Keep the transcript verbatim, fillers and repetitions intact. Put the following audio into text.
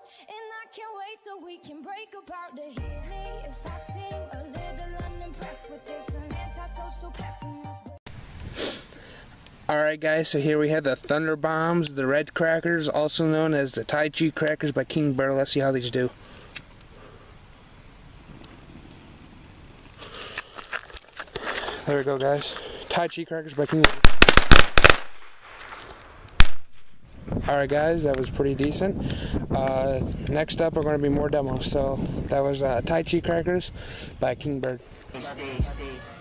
And I can't wait so we can break apart to hear me if I seem a little unimpressed with this, an antisocial pessimist. Alright guys, so here we have the Thunder Bombs, the Red Crackers, also known as the Tai Chi Crackers by King Bear. Let's see how these do. There we go guys. Tai Chi Crackers by King Bear. Alright guys, that was pretty decent. Uh, next up are going to be more demos. So that was uh, Tai Chi Crackers by King Bird.